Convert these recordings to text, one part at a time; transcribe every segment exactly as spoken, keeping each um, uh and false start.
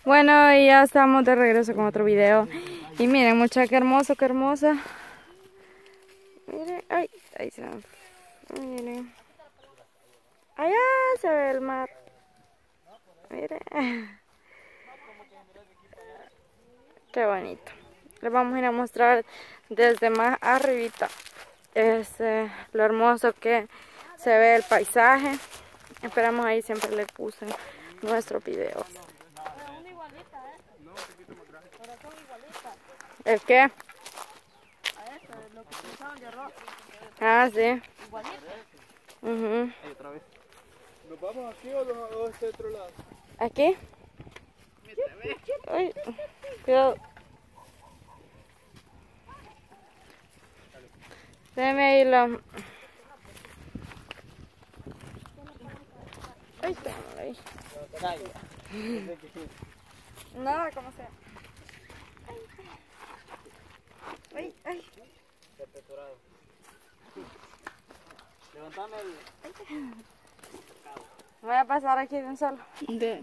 Bueno, y ya estamos de regreso con otro video. Y miren, mucha, qué hermoso, qué hermosa. Miren, ay, ahí se ve. Miren. Allá se ve el mar. Miren. Qué bonito. Les vamos a ir a mostrar desde más arribita. Es eh, lo hermoso que se ve el paisaje. Esperamos ahí, siempre le puse nuestros videos. ¿El qué? Ah, sí. Uh-huh. ¿Nos vamos aquí o, no, o este otro lado? ¿Aquí? Ay, cuidado. Déjame ahí la... Ay, tengo ahí. Nada, como sea. Ay, ay. Levantame el... Voy a pasar aquí de un solo. De...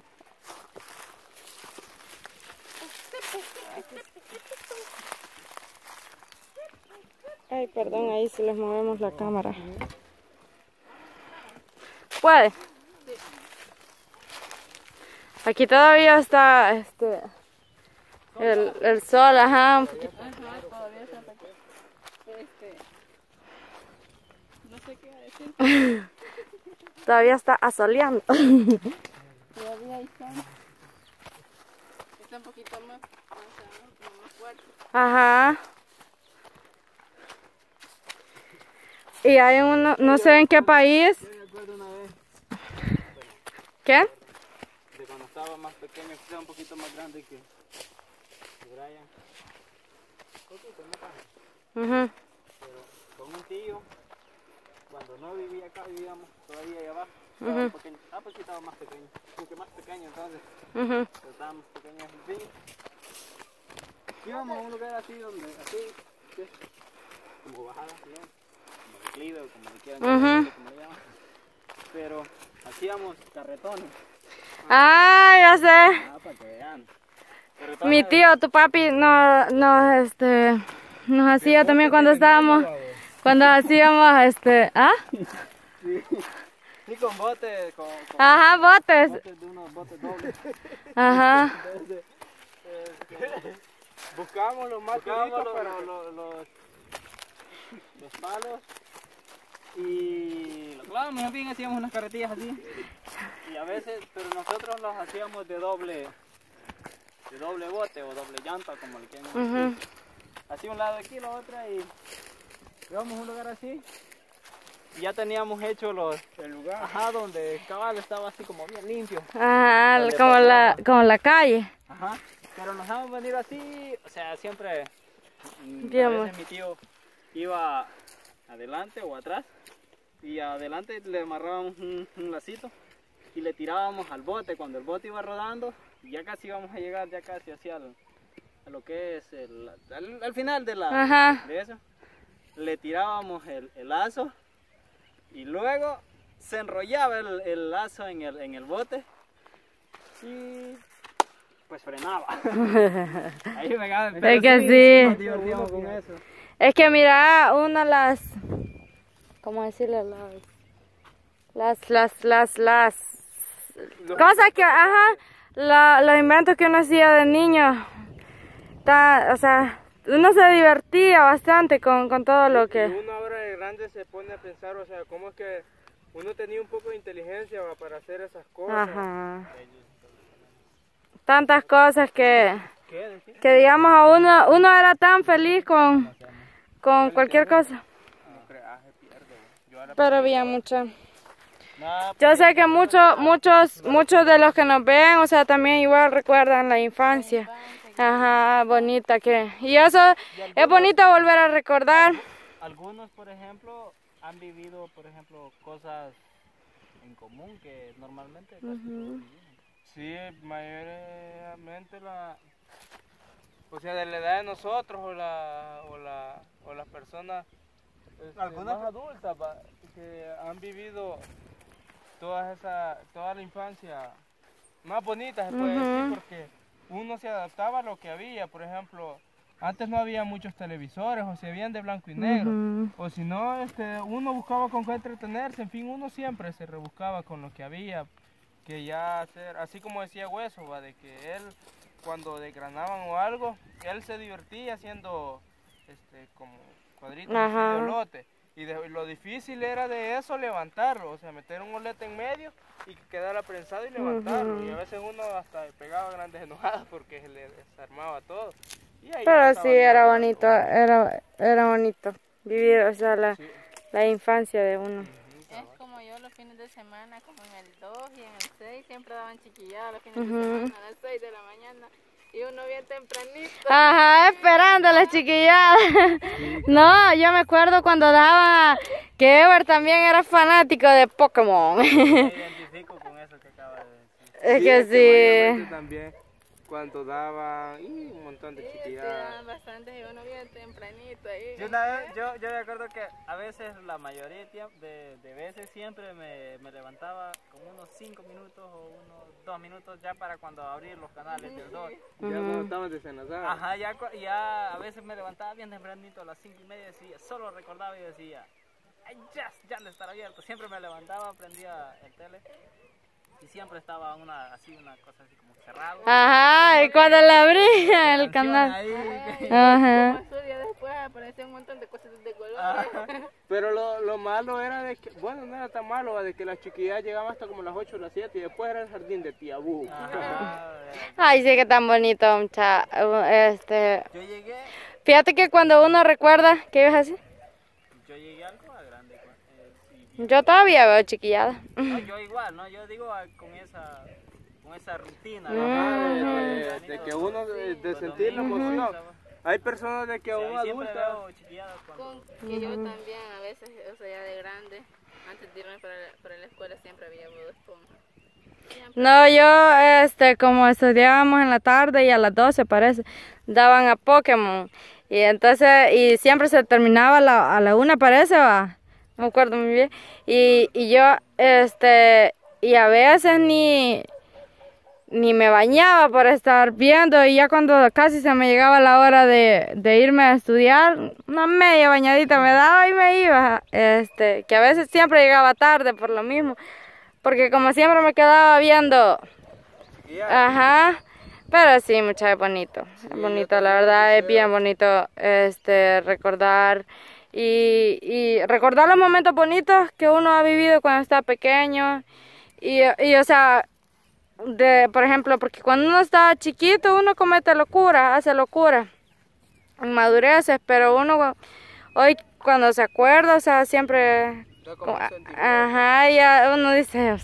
Ay, perdón, ahí si les movemos la cámara. ¿Puede? Aquí todavía está este el, el sol, ajá, un poquito. Ajá, todavía está aquí. Este... No sé qué decir. Todavía está asoleando. Todavía ahí está. Está un poquito más, más, más fuerte. Ajá. Y hay uno, no sé en qué país. Yo me acuerdo una vez. ¿Qué? De cuando estaba más pequeño, que era un poquito más grande que, que Brian. Poquito, no tanto. Uh-huh. Pero con un tío, cuando no vivía acá, vivíamos todavía allá abajo. Uh-huh. Estaba pequeño. Ah, pues sí estaba más pequeño. Porque más pequeño entonces. Uh-huh. Pero estábamos pequeños en fin. Íbamos a un lugar así donde, así, ¿qué? Como bajada, ¿no? Como declive o como le quieran Uh-huh. llamar, como le llaman. Pero hacíamos carretones. Ah, ya sé. Ah, para que vean. Carretones. Mi tío, tu papi, nos, nos, este, nos hacía también cuando estábamos, cuando hacíamos, este, ¿ah? Sí, sí, con botes, con, con Ajá, botes. botes de unos botes dobles. Ajá. Entonces, este, buscábamos los más buscábamos los, los, los, los, los palos y lo clavábamos, en fin, hacíamos unas carretillas así. Y a veces, pero nosotros los hacíamos de doble, de doble bote o doble llanta, como le quieran llamar. Uh-huh. Así un lado aquí, la otra, y íbamos a un lugar así. Y ya teníamos hecho los, el lugar, ajá, donde el caballo estaba así como bien limpio. Ajá, Donde como la, pasaba. como la calle. Ajá, pero nos hemos venido así, o sea, siempre, mm, a Digamos. veces mi tío iba adelante o atrás, y adelante le amarrábamos un, un lacito y le tirábamos al bote. Cuando el bote iba rodando, ya casi íbamos a llegar, ya casi hacia el, a lo que es el, al, al final de, la, Ajá. de eso, le tirábamos el, el lazo y luego se enrollaba el, el lazo en el, en el bote y pues frenaba. Ahí me ganan. Es que sí. Nos divertíamos con eso. Es que mira, una las, ¿cómo decirle? Las, las, las, las, las cosas que, ajá, la, los inventos que uno hacía de niño, ta, o sea, uno se divertía bastante con, con todo lo que... Uno ahora de grande se pone a pensar, o sea, cómo es que uno tenía un poco de inteligencia va, para hacer esas cosas. Ajá. Tantas cosas que, ¿Qué? que digamos a uno, uno era tan feliz con, con cualquier cosa. Pero bien, mucho. Yo sé que muchos, muchos, muchos de los que nos ven, o sea, también igual recuerdan la infancia. Ajá, bonita que... Y eso es bonito volver a recordar. Algunos, por ejemplo, han vivido, por ejemplo, cosas en común que normalmente casi Uh-huh. todos vivimos. Sí, mayormente la, o sea, de la edad de nosotros o la, o la, o las personas este, Algunas- más adultas va, que han vivido toda esa, toda la infancia más bonita, se puede Ujú. decir, porque uno se adaptaba a lo que había. Por ejemplo, antes no había muchos televisores, o se habían de blanco y negro. Ujú. O si no, este, uno buscaba con qué entretenerse. En fin, uno siempre se rebuscaba con lo que había. Que ya hacer, así como decía Hueso, ¿va? De que él, cuando desgranaban o algo, él se divertía haciendo este, como cuadritos así Ajá. de olote. Y de- lo difícil era de eso levantarlo, o sea, meter un olete en medio y que quedara prensado y levantarlo. Ujú. Y a veces uno hasta pegaba grandes enojadas porque se le desarmaba todo. Y ahí Pero pasaba sí, el era rato. bonito, era, era bonito vivir, o sea, la, Sí. la infancia de uno. Es como yo los fines de semana, como en el dos y en el seis, siempre daban chiquilladas los fines Ujú. de semana a las seis de la mañana. Y uno bien tempranito. Ajá, esperando a las chiquilladas. No, yo me acuerdo cuando daba que Ever también era fanático de Pokémon. Me identifico con eso que acaba de decir. Es Sí, que es que mayormente sí. también cuando daban y un montón de Sí, sí, chiquilladas. daban bastante y uno bien tempranito ahí. Yo, una vez, yo, yo me acuerdo que a veces, la mayoría de, tiemp- de, de veces, siempre me, me levantaba como unos cinco minutos o unos dos minutos ya para cuando abrir los canales del dos. Ya cuando estaban desenazados. Ajá, ya, cu- ya a veces me levantaba bien tempranito a las cinco y media, decía, solo recordaba y decía, ay, ya, ya han de estar abierto. Siempre me levantaba, prendía el tele y siempre estaba una, así, una cosa así como cerrado. Ajá, y cuando le abría el Canciones canal. ahí. Ajá. Como azul, y después aparecía un montón de cosas de color. Ajá. Pero lo, lo malo era de que, bueno, no era tan malo, de que las chiquillas llegaban hasta como las ocho o las siete y después era el jardín de tía Bu. Ajá. Ay, sí que tan bonito, mucha. Este, Yo llegué, fíjate que cuando uno recuerda, ¿qué ibas a decir? yo llegué algo a grande. cu- eh, y- Yo todavía veo chiquillada. No, yo igual, ¿no? Yo digo ah, con esa, con esa rutina. Mm. ¿no? Ajá, de, Ah, de- de que uno de, de los sentir la domingos, emoción. ¿sabes? Hay personas de que Sí, un ahí siempre adulto... veo chiquilladas cuando... Con que yo también a veces, o sea, ya de grande, antes de irme para, la- para la escuela siempre había Bob Esponja. Siempre. No, yo, este, como estudiábamos en la tarde y a las doce parece, daban a Pokémon. Y entonces, y siempre se terminaba a la, a la una parece, va. No me acuerdo muy bien. Y, y yo, este, y a veces ni, ni me bañaba por estar viendo. Y ya cuando casi se me llegaba la hora de, de irme a estudiar, una media bañadita me daba y me iba. Este, que a veces siempre llegaba tarde por lo mismo. Porque como siempre me quedaba viendo. Ajá. Pero sí, mucha es bonito. Es bonito, la verdad es bien bonito este recordar y, y recordar los momentos bonitos que uno ha vivido cuando está pequeño. Y, y o sea, de, por ejemplo, porque cuando uno está chiquito uno comete locura, hace locura, inmadureces, pero uno hoy cuando se acuerda, o sea, siempre, Da como un como- sentimiento. ajá, ya uno dice,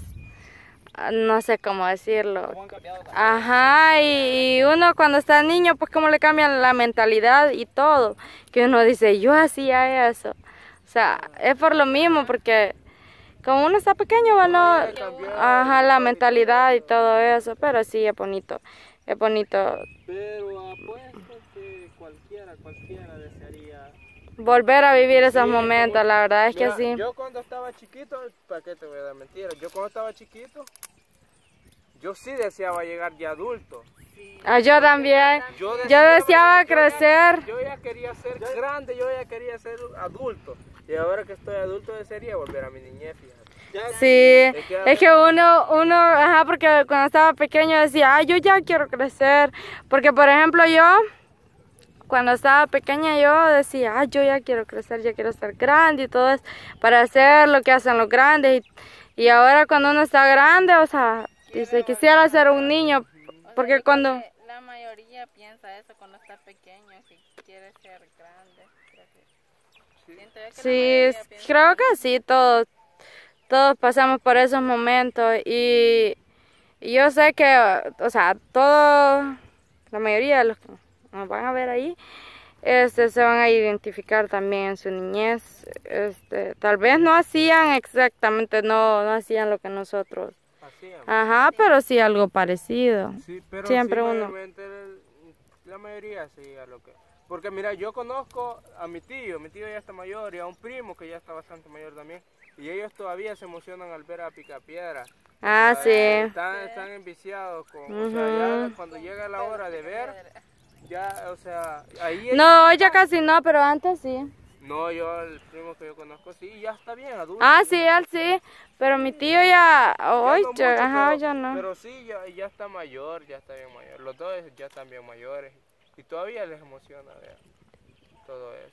no sé cómo decirlo. ¿Cómo han cambiado las Ajá, y, y uno cuando está niño, pues como le cambian la mentalidad y todo, que uno dice, yo hacía eso. O sea, es por lo mismo, porque como uno está pequeño, bueno, ajá, la mentalidad y todo eso, pero sí, es bonito, es bonito Pero apuesto que cualquiera, cualquiera desearía... volver a vivir esos Sí, momentos, la verdad es que Mira, sí. Yo cuando estaba chiquito, ¿para qué te voy a dar mentiras? Yo cuando estaba chiquito, yo sí deseaba llegar ya adulto. Ah, yo también, Yo yo deseaba yo ya- crecer. Yo ya quería ser grande, yo ya quería ser adulto. Y ahora que estoy adulto desearía volver a mi niñez, fíjate. Sí, es que uno, uno, ajá, porque cuando estaba pequeño decía, ah, yo ya quiero crecer, porque por ejemplo yo, cuando estaba pequeña yo decía, ah, yo ya quiero crecer, ya quiero ser grande y todo eso, para hacer lo que hacen los grandes, y, y ahora cuando uno está grande, o sea, dice, quisiera ser un niño, porque Yo cuando, creo que la mayoría piensa eso cuando está pequeño, si quiere ser grande. Creo que, siento yo que la sí, mayoría piensa creo que sí, todos, todos pasamos por esos momentos, y, y yo sé que, o sea, todos, la mayoría de los que nos van a ver ahí, este, se van a identificar también en su niñez. Este, tal vez no hacían exactamente, no, no hacían lo que nosotros. Hacíamos. Ajá, pero sí algo parecido. Sí, pero Siempre sí, uno. mayormente el- la mayoría sí a lo que... Porque mira, yo conozco a mi tío, mi tío ya está mayor, y a un primo que ya está bastante mayor también, y ellos todavía se emocionan al ver a Picapiedra. Ah, O sea, sí. Están, están enviciados con, o sea, Ujú. ya cuando llega la hora de ver, ya, o sea, ahí... No, ya casi no, pero antes sí. No, yo, el primo que yo conozco, sí, ya está bien, adulto. Ah, sí, él sí. Pero mi tío ya, Ya hoy, no mucho, ajá, pero, ya no. pero sí, ya, ya está mayor, ya está bien mayor. Los dos ya están bien mayores. Y todavía les emociona ver todo eso.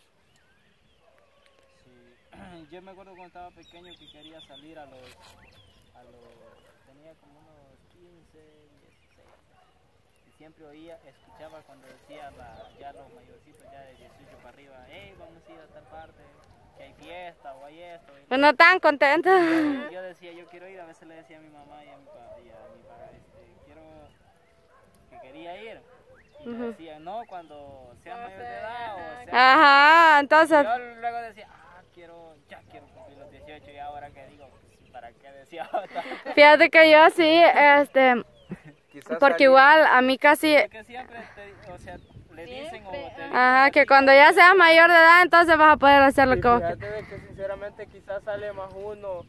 Sí. Yo me acuerdo cuando estaba pequeño que quería salir a los, a los, tenía como unos quince, dieciséis. Y siempre oía, escuchaba cuando decía la, ya los mayorcitos ya de dieciocho para arriba, hey, vamos a ir a tal parte, que hay fiesta o hay esto. Pues no tan contenta. Y yo decía, yo quiero ir, a veces le decía a mi mamá y a mi papá, y a mi papá, este, quiero, que quería ir. Y me decía, no, cuando seas mayor de edad o sea... Ajá, entonces, Yo luego decía, ah, quiero, ya quiero cumplir los dieciocho y ahora que digo, pues, ¿para qué decía? fíjate que yo sí, este, Quizás porque alguien- igual a mí casi, Porque siempre, te, o sea, le dicen o te dicen... ajá, que cuando ya seas mayor de edad, entonces vas a poder hacer lo y que vos fíjate de que sinceramente quizás sale más uno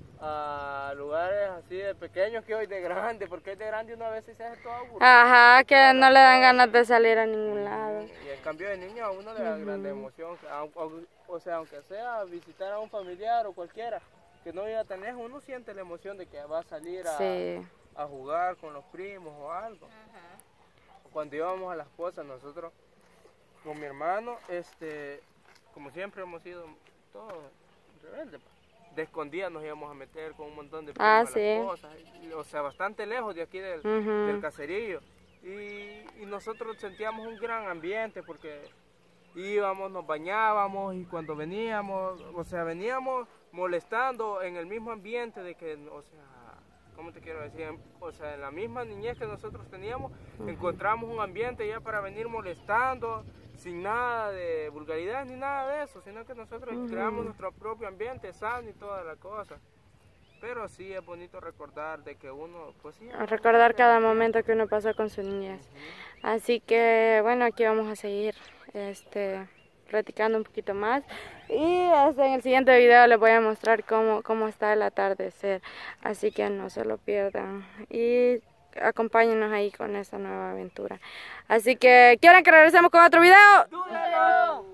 a lugares así de pequeños que hoy de grande, porque hoy de grande uno a veces se hace todo aburrido. Ajá, que no le dan ganas de salir a ningún lado. Y en cambio de niño a uno le da grande emoción, au- au- o sea, aunque sea visitar a un familiar o cualquiera que no viva tan lejos, uno siente la emoción de que va a salir a, Sí. a jugar con los primos o algo. Cuando íbamos a las cosas, nosotros con mi hermano, este, como siempre hemos sido todos rebeldes, pues, de escondidas nos íbamos a meter con un montón de primos Ah, a las sí. cosas, y- o sea, bastante lejos de aquí del, Ujú. del caserío. Y, y nosotros sentíamos un gran ambiente porque íbamos, nos bañábamos y cuando veníamos, o sea, veníamos molestando en el mismo ambiente de que, o sea, ¿cómo te quiero decir? O sea, en la misma niñez que nosotros teníamos, encontramos un ambiente ya para venir molestando, sin nada de vulgaridad ni nada de eso, sino que nosotros creamos nuestro propio ambiente sano y toda la cosa. Pero sí es bonito recordar de que uno, pues sí, Recordar cada momento que uno pasó con su niñez. Así que bueno, aquí vamos a seguir este, platicando un poquito más. Y este, en el siguiente video les voy a mostrar cómo, cómo está el atardecer. Así que no se lo pierdan. Y acompáñenos ahí con esta nueva aventura. Así que, ¿quieren que regresemos con otro video? ¡Dúdalo!